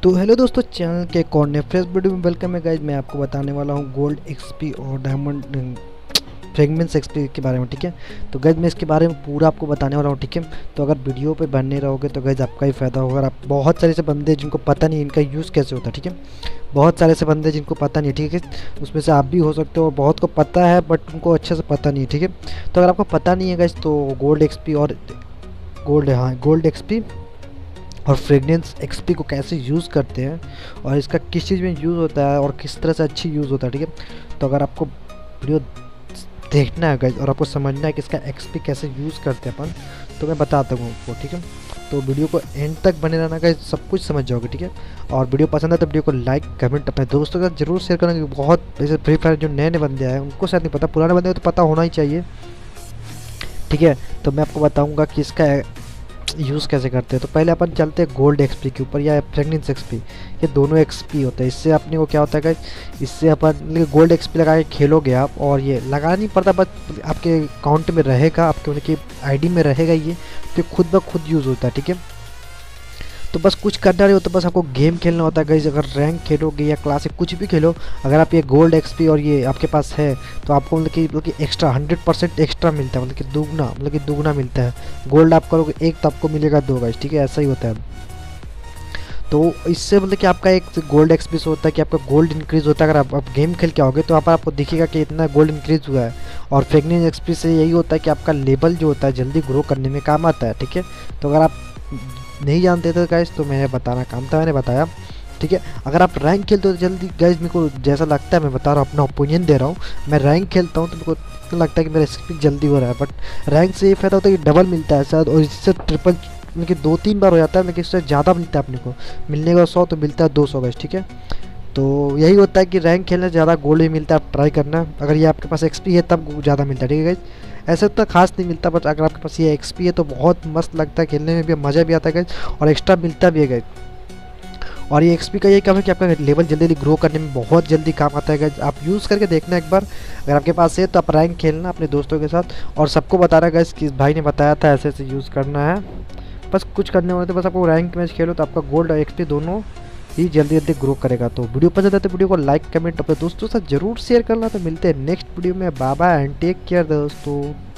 तो हेलो दोस्तों, चैनल के कॉर्नर फ्रेश वीडियो में वेलकम है गाइज। मैं आपको बताने वाला हूँ गोल्ड एक्सपी और डायमंड फ्रेगमेंट्स एक्सपी के बारे में। ठीक है, तो गाइज मैं इसके बारे में पूरा आपको बताने वाला हूँ। ठीक है, तो अगर वीडियो पे बने रहोगे तो गाइज आपका ही फ़ायदा होगा। आप बहुत सारे ऐसे बंदे जिनको पता नहीं इनका यूज़ कैसे होता है। ठीक है, बहुत सारे ऐसे बंदे जिनको पता नहीं। ठीक है, उसमें से आप भी हो सकते हो। बहुत को पता है बट उनको अच्छे से पता नहीं है। ठीक है, तो अगर आपको पता नहीं है गाइज तो गोल्ड एक्सपी और गोल्ड एक्सपी और फ्रेगनेंस एक्सपी को कैसे यूज़ करते हैं और इसका किस चीज़ में यूज़ होता है और किस तरह से अच्छी यूज़ होता है। ठीक है, तो अगर आपको वीडियो देखना है गाइस और आपको समझना है कि इसका एक्सपी कैसे यूज़ करते हैं अपन, तो मैं बताता हूँ आपको। ठीक है, तो वीडियो को एंड तक बने रहना गाइस, सब कुछ समझ जाओगे। ठीक है, और वीडियो पसंद है तो वीडियो को लाइक कमेंट अपने दोस्तों के साथ जरूर शेयर करना। क्योंकि बहुत जैसे फ्री फायर जो नए नए बंदे आए उनको शायद नहीं पता, पुराने बंदे को तो पता होना ही चाहिए। ठीक है, तो मैं आपको बताऊँगा कि इसका यूज़ कैसे करते हैं। तो पहले अपन चलते हैं गोल्ड एक्सपी के ऊपर या फ्रेगनेंस एक्सपी। ये दोनों एक्सपी होते हैं। इससे अपने को क्या होता है गाइस, इससे अपन गोल्ड एक्सपी लगा के खेलोगे आप, और ये लगाना नहीं पड़ता, बस आपके अकाउंट में रहेगा, आपके मतलब कि आईडी में रहेगा ये, तो खुद ब खुद यूज़ होता है। ठीक है, तो बस कुछ करना नहीं होता, बस आपको गेम खेलना होता है गाइस। अगर रैंक खेलोगे या क्लासिक कुछ भी खेलो, अगर आप ये गोल्ड एक्सपी और ये आपके पास है तो आपको मतलब कि एक्स्ट्रा 100% एक्स्ट्रा मिलता है, मतलब कि दुगना मिलता है। गोल्ड आप करोगे एक तो आपको मिलेगा दो गाइस। ठीक है, ऐसा ही होता है। तो इससे मतलब कि आपका एक गोल्ड एक्सपी होता है कि आपका गोल्ड इंक्रीज़ होता है। अगर आप गेम खेल के आओगे तो यहाँ पर आपको दिखेगा कि इतना गोल्ड इंक्रीज़ हुआ है। और फ्रेगनेंस एक्सपी से यही होता है कि आपका लेवल जो होता है जल्दी ग्रो करने में काम आता है। ठीक है, तो अगर आप नहीं जानते थे गाइस तो मैंने बताना काम था, मैंने बताया। ठीक है, अगर आप रैंक खेलते हो तो जल्दी गाइस, मेरे को जैसा लगता है मैं बता रहा हूँ, अपना ओपिनियन दे रहा हूँ। मैं रैंक खेलता हूँ तो मेरे को इतना लगता है कि मेरा एक्सपी जल्दी हो रहा है, बट रैंक से ये फ़ायदा होता है कि डबल मिलता है शायद, और इससे ट्रिपल मतलब कि 2-3 बार हो जाता है, लेकिन इससे ज़्यादा मिलता है अपने को। मिलने का 100 तो मिलता है 200 गाइस। ठीक है, तो यही होता है कि रैंक खेलने ज़्यादा गोल्ड भी मिलता है। आप ट्राई करना, अगर ये आपके पास एक्सपी है तब ज़्यादा मिलता है। ठीक है गाइस, ऐसे उतना खास नहीं मिलता, बट अगर आपके पास ये एक्सपी है तो बहुत मस्त लगता है, खेलने में भी मज़ा भी आता है गाइस, और एक्स्ट्रा मिलता भी है गाइस। और ये एक्सपी का ये काम है कि आपका लेवल जल्दी जल्दी ग्रो करने में बहुत जल्दी काम आता है गाइस। आप यूज़ करके देखना एक बार, अगर आपके पास है तो आप रैंक खेलना अपने दोस्तों के साथ, और सबको बता रहा है गाइस कि इस भाई ने बताया था ऐसे ऐसे यूज़ करना है। बस कुछ करने वाले तो बस आपको रैंक मैच खेलो तो आपका गोल्ड और एक्सपी दोनों ही जल्दी जल्दी ग्रो करेगा। तो वीडियो पसंद है तो वीडियो को लाइक कमेंट अपने दोस्तों के साथ जरूर शेयर करना। तो मिलते हैं नेक्स्ट वीडियो में। Bye bye and take care दोस्तों।